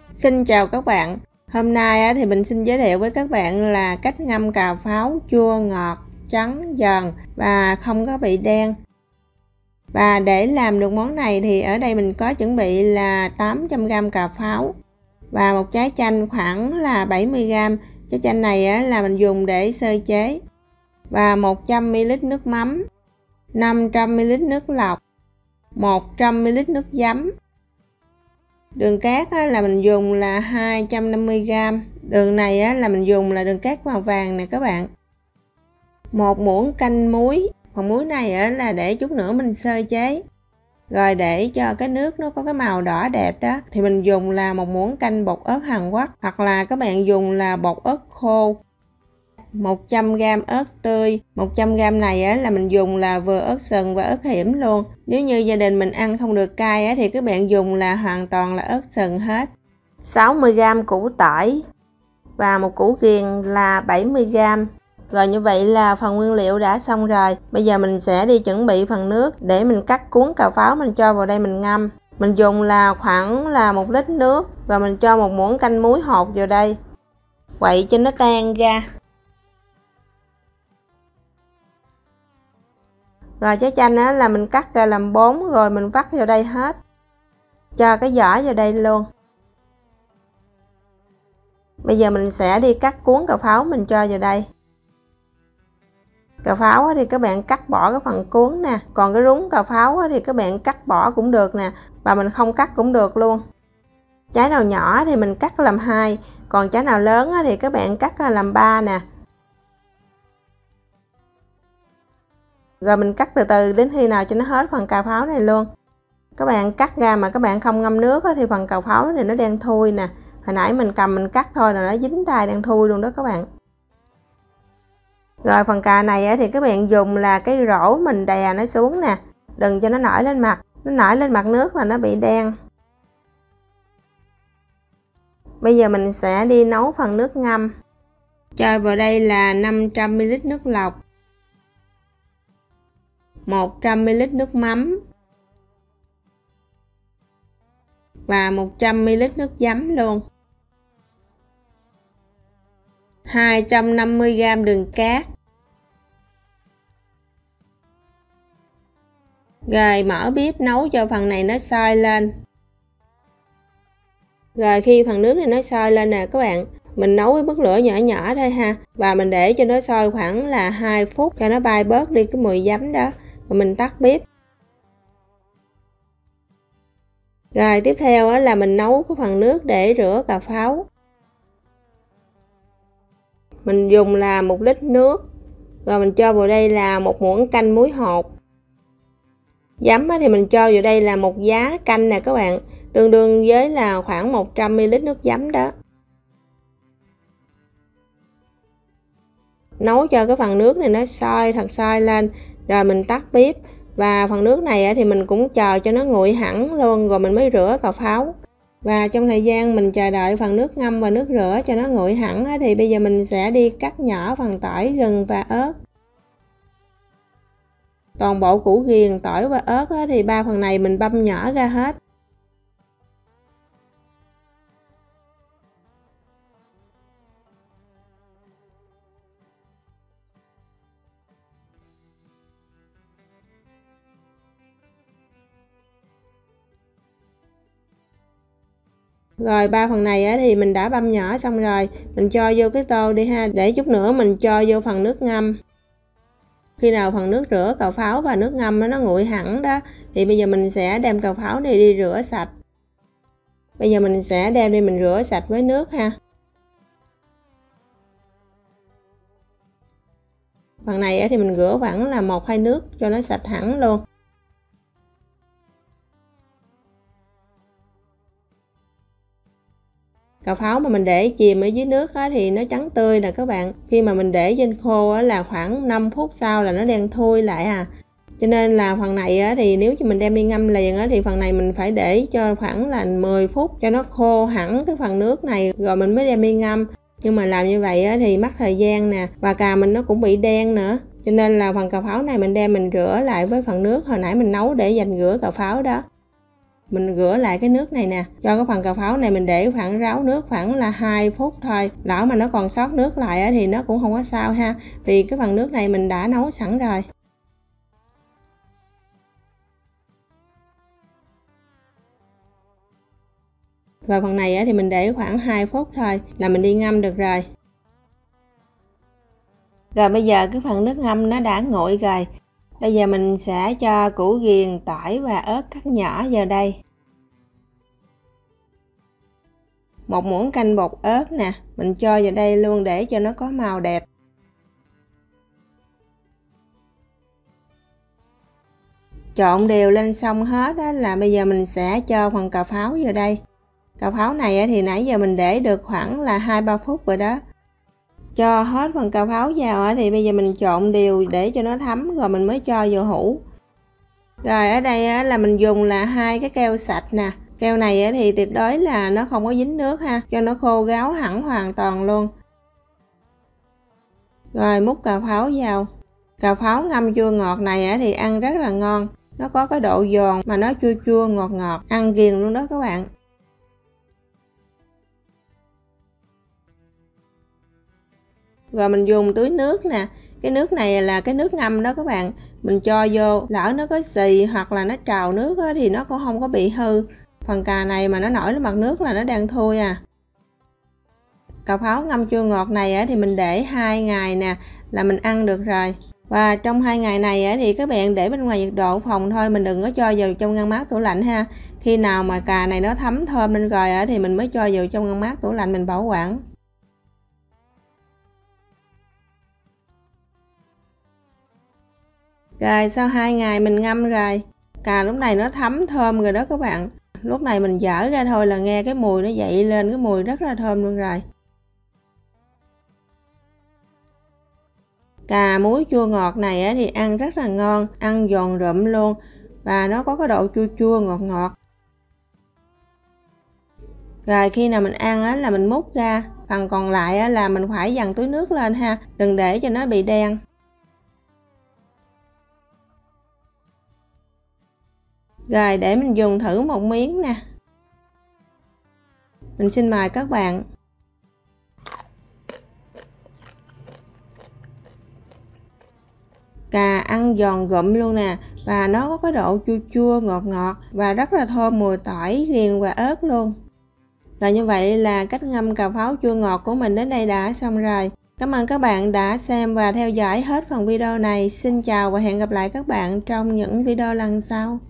Xin chào các bạn. Hôm nay thì mình xin giới thiệu với các bạn là cách ngâm cà pháo chua ngọt, trắng giòn và không có bị đen. Và để làm được món này thì ở đây mình có chuẩn bị là 800g cà pháo và một trái chanh khoảng là 70g. Trái chanh này là mình dùng để sơ chế. Và 100ml nước mắm, 500ml nước lọc, 100ml nước giấm. Đường cát là mình dùng là 250g. Đường này là mình dùng là đường cát màu vàng nè các bạn. Một muỗng canh muối. Phần muối này là để chút nữa mình sơ chế. Rồi để cho cái nước nó có cái màu đỏ đẹp đó thì mình dùng là một muỗng canh bột ớt Hàn Quốc, hoặc là các bạn dùng là bột ớt khô. 100g ớt tươi. 100g này là mình dùng là vừa ớt sừng và ớt hiểm luôn. Nếu như gia đình mình ăn không được cay thì các bạn dùng là hoàn toàn là ớt sừng hết. 60g củ tỏi và một củ ghiền là 70g. Rồi như vậy là phần nguyên liệu đã xong rồi. Bây giờ mình sẽ đi chuẩn bị phần nước để mình cắt cuốn cà pháo mình cho vào đây mình ngâm. Mình dùng là khoảng là 1 lít nước và mình cho một muỗng canh muối hột vào đây. Quậy cho nó tan ra. Rồi trái chanh là mình cắt ra làm 4 rồi mình vắt vào đây hết. Cho cái vỏ vào đây luôn. Bây giờ mình sẽ đi cắt cuốn cà pháo mình cho vào đây. Cà pháo thì các bạn cắt bỏ cái phần cuốn nè. Còn cái rúng cà pháo thì các bạn cắt bỏ cũng được nè. Và mình không cắt cũng được luôn. Trái nào nhỏ thì mình cắt làm 2. Còn trái nào lớn thì các bạn cắt làm 3 nè. Rồi mình cắt từ từ đến khi nào cho nó hết phần cà pháo này luôn. Các bạn cắt ra mà các bạn không ngâm nước thì phần cà pháo này nó đen thui nè. Hồi nãy mình cầm mình cắt thôi là nó dính tay đen thui luôn đó các bạn. Rồi phần cà này thì các bạn dùng là cái rổ mình đè nó xuống nè. Đừng cho nó nổi lên mặt. Nó nổi lên mặt nước là nó bị đen. Bây giờ mình sẽ đi nấu phần nước ngâm. Cho vào đây là 500ml nước lọc, 100ml nước mắm và 100ml nước giấm luôn. 250g đường cát. Rồi mở bếp nấu cho phần này nó sôi lên. Rồi khi phần nước này nó sôi lên nè các bạn, mình nấu với mức lửa nhỏ nhỏ thôi ha. Và mình để cho nó sôi khoảng là 2 phút cho nó bay bớt đi cái mùi giấm đó. Rồi mình tắt bếp. Rồi tiếp theo là mình nấu cái phần nước để rửa cà pháo. Mình dùng là 1 lít nước. Rồi mình cho vào đây là một muỗng canh muối hột. Giấm thì mình cho vào đây là một giá canh nè các bạn. Tương đương với là khoảng 100ml nước giấm đó. Nấu cho cái phần nước này nó sôi thật sôi lên. Rồi mình tắt bếp. Và phần nước này thì mình cũng chờ cho nó nguội hẳn luôn rồi mình mới rửa cà pháo. Và trong thời gian mình chờ đợi phần nước ngâm và nước rửa cho nó nguội hẳn thì bây giờ mình sẽ đi cắt nhỏ phần tỏi, gừng và ớt. Toàn bộ củ ghiền, tỏi và ớt thì 3 phần này mình băm nhỏ ra hết. Rồi 3 phần này thì mình đã băm nhỏ xong rồi. Mình cho vô cái tô đi ha. Để chút nữa mình cho vô phần nước ngâm. Khi nào phần nước rửa cà pháo và nước ngâm nó nguội hẳn đó thì bây giờ mình sẽ đem cà pháo này đi rửa sạch. Bây giờ mình sẽ đem đi mình rửa sạch với nước ha. Phần này thì mình rửa khoảng là 1-2 nước cho nó sạch hẳn luôn. Cà pháo mà mình để chìm ở dưới nước thì nó trắng tươi nè các bạn. Khi mà mình để trên khô là khoảng 5 phút sau là nó đen thui lại à. Cho nên là phần này thì nếu như mình đem đi ngâm liền thì phần này mình phải để cho khoảng là 10 phút cho nó khô hẳn cái phần nước này rồi mình mới đem đi ngâm. Nhưng mà làm như vậy thì mất thời gian nè, và cà mình nó cũng bị đen nữa. Cho nên là phần cà pháo này mình đem mình rửa lại với phần nước hồi nãy mình nấu để dành rửa cà pháo đó. Mình rửa lại cái nước này nè, cho cái phần cà pháo này mình để khoảng ráo nước khoảng là 2 phút thôi. Lỡ mà nó còn sót nước lại thì nó cũng không có sao ha, vì cái phần nước này mình đã nấu sẵn rồi. Rồi phần này thì mình để khoảng 2 phút thôi là mình đi ngâm được rồi. Rồi bây giờ cái phần nước ngâm nó đã nguội rồi. Bây giờ mình sẽ cho củ ghiền, tỏi và ớt cắt nhỏ vào đây. 1 muỗng canh bột ớt nè, mình cho vào đây luôn để cho nó có màu đẹp. Trộn đều lên xong hết đó là bây giờ mình sẽ cho phần cà pháo vào đây. Cà pháo này thì nãy giờ mình để được khoảng là 2-3 phút rồi đó. Cho hết phần cà pháo vào thì bây giờ mình trộn đều để cho nó thấm rồi mình mới cho vào hũ. Rồi ở đây là mình dùng là 2 cái keo sạch nè. Keo này thì tuyệt đối là nó không có dính nước ha, cho nó khô ráo hẳn hoàn toàn luôn. Rồi múc cà pháo vào. Cà pháo ngâm chua ngọt này thì ăn rất là ngon. Nó có cái độ giòn mà nó chua chua ngọt ngọt, ăn ghiền luôn đó các bạn. Rồi mình dùng túi nước nè. Cái nước này là cái nước ngâm đó các bạn. Mình cho vô, lỡ nó có xì hoặc là nó trào nước thì nó cũng không có bị hư. Phần cà này mà nó nổi lên mặt nước là nó đang thui à. Cà pháo ngâm chua ngọt này thì mình để 2 ngày nè là mình ăn được rồi. Và trong 2 ngày này thì các bạn để bên ngoài nhiệt độ phòng thôi, mình đừng có cho vào trong ngăn mát tủ lạnh ha. Khi nào mà cà này nó thấm thơm lên rồi thì mình mới cho vào trong ngăn mát tủ lạnh mình bảo quản. Rồi sau 2 ngày mình ngâm rồi, cà lúc này nó thấm thơm rồi đó các bạn. Lúc này mình dở ra thôi là nghe cái mùi nó dậy lên, cái mùi rất là thơm luôn rồi. Cà muối chua ngọt này thì ăn rất là ngon, ăn giòn rụm luôn và nó có cái độ chua chua ngọt ngọt. Rồi khi nào mình ăn là mình múc ra, phần còn lại là mình phải dằn túi nước lên ha, đừng để cho nó bị đen. Rồi để mình dùng thử một miếng nè. Mình xin mời các bạn. Cà ăn giòn gụm luôn nè, và nó có cái độ chua chua ngọt ngọt và rất là thơm mùi tỏi, ghiền và ớt luôn. Rồi như vậy là cách ngâm cà pháo chua ngọt của mình đến đây đã xong rồi. Cảm ơn các bạn đã xem và theo dõi hết phần video này. Xin chào và hẹn gặp lại các bạn trong những video lần sau.